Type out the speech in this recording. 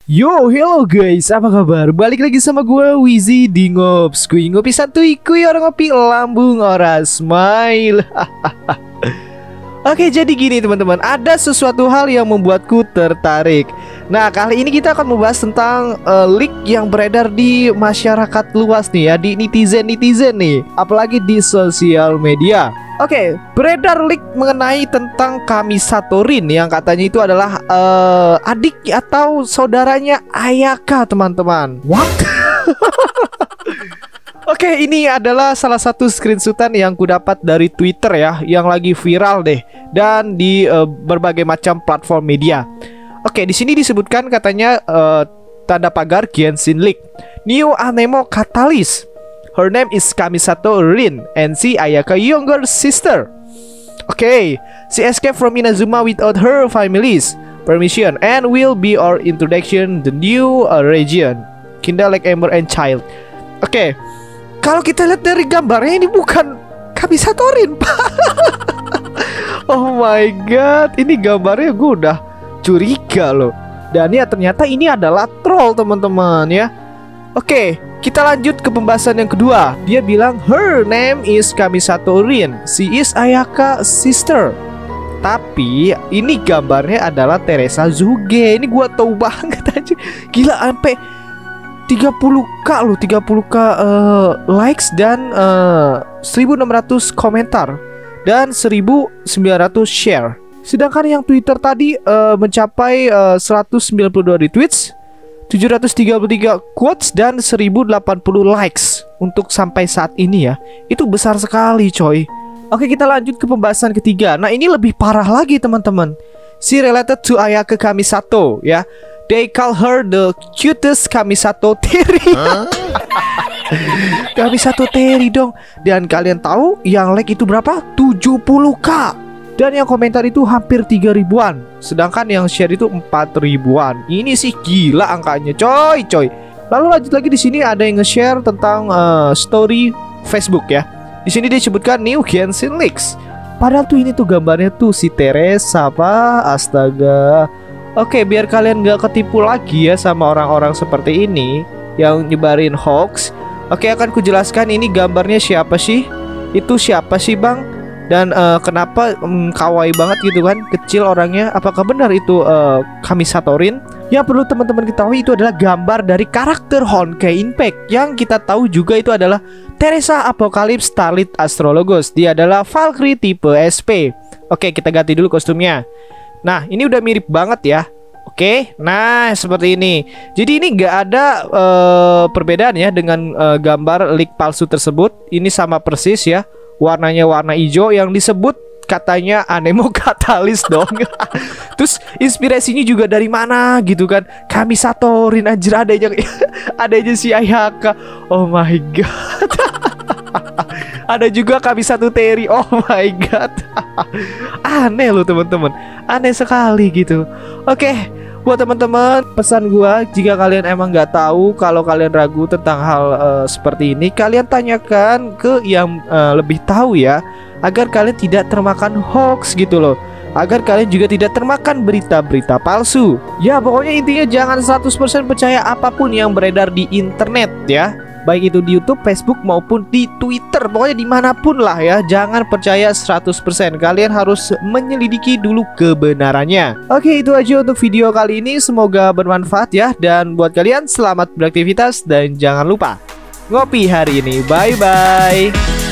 Yo, hello guys, apa kabar? Balik lagi sama gue, Wizzy di Ngops. Kui ngopi santuy, kui orang ngopi lambung ora smile. Oke, jadi gini teman-teman, ada sesuatu hal yang membuatku tertarik. Nah, kali ini kita akan membahas tentang leak yang beredar di masyarakat luas nih ya, di netizen nih, apalagi di sosial media. Oke, beredar leak mengenai tentang Kamisato Rin yang katanya itu adalah adik atau saudaranya Ayaka, teman-teman. What? Oke, ini adalah salah satu screenshotan yang kudapat dari Twitter ya, yang lagi viral deh dan di berbagai macam platform media. Oke, di sini disebutkan katanya tanda pagar Genshin Leak. New Anemo Catalyst. Her name is Kamisato Rin and she Ayaka younger sister. Okay, she escaped from Inazuma without her family's permission and will be our introduction the new region, Kinda like Ember and Child. Oke, kalau kita lihat dari gambarnya ini bukan Kamisato Rin, Pak. Oh my god, ini gambarnya gue udah curiga loh. Dan ya ternyata ini adalah troll, teman-teman ya. Oke, kita lanjut ke pembahasan yang kedua. Dia bilang her name is Kamisato Rin. She is Ayaka sister. Tapi ini gambarnya adalah Teresa Zuge. Ini gua tahu banget aja. Gila, sampai 30k loh, 30k likes dan 1600 komentar dan 1900 share. Sedangkan yang Twitter tadi mencapai 192 retweets, 733 quotes dan 1080 likes untuk sampai saat ini ya. Itu besar sekali, coy. Oke, kita lanjut ke pembahasan ketiga. Nah, ini lebih parah lagi, teman-teman. She related to Ayaka Kamisato ya. They call her the cutest Kamisato Terry. Kamisato Terry dong. Dan kalian tahu yang like itu berapa? 70k. Dan yang komentar itu hampir 3 ribuan. Sedangkan yang share itu 4 ribuan. Ini sih gila angkanya, coy. Lalu lanjut lagi, di sini ada yang nge-share tentang story Facebook ya. Di sini disebutkan New Genshin Leaks. Padahal tuh ini tuh gambarnya tuh si Teresa, Pak. Astaga. Oke, biar kalian gak ketipu lagi ya sama orang-orang seperti ini yang nyebarin hoax. Oke, akan kujelaskan ini gambarnya siapa sih? Itu siapa sih, Bang? Dan kenapa kawaii banget gitu kan, kecil orangnya. Apakah benar itu Kamisato Rin? Yang perlu teman-teman ketahui itu adalah gambar dari karakter Honkai Impact, yang kita tahu juga itu adalah Teresa Apocalypse Starlit Astrologos. Dia adalah Valkyrie tipe SP. Oke, kita ganti dulu kostumnya. Nah, ini udah mirip banget ya. Oke, nah seperti ini. Jadi ini nggak ada perbedaan ya dengan gambar leak palsu tersebut. Ini sama persis ya. Warnanya warna hijau yang disebut katanya Anemo Catalyst dong. Terus inspirasinya juga dari mana gitu kan? Kamisato Rin, anjir, ada aja si Ayaka. Oh my god. Ada juga Kamisato Terry. Oh my god. Aneh loh teman-teman. Aneh sekali gitu. Oke, buat teman-teman, pesan gua, jika kalian emang nggak tahu, kalau kalian ragu tentang hal seperti ini, kalian tanyakan ke yang lebih tahu ya, agar kalian tidak termakan hoax gitu loh, agar kalian juga tidak termakan berita-berita palsu. Ya pokoknya intinya jangan 100% percaya apapun yang beredar di internet ya, baik itu di YouTube, Facebook maupun di Twitter. Pokoknya dimanapun lah ya, jangan percaya 100%. Kalian harus menyelidiki dulu kebenarannya. Oke, itu aja untuk video kali ini. Semoga bermanfaat ya. Dan buat kalian, selamat beraktivitas dan jangan lupa ngopi hari ini. Bye-bye.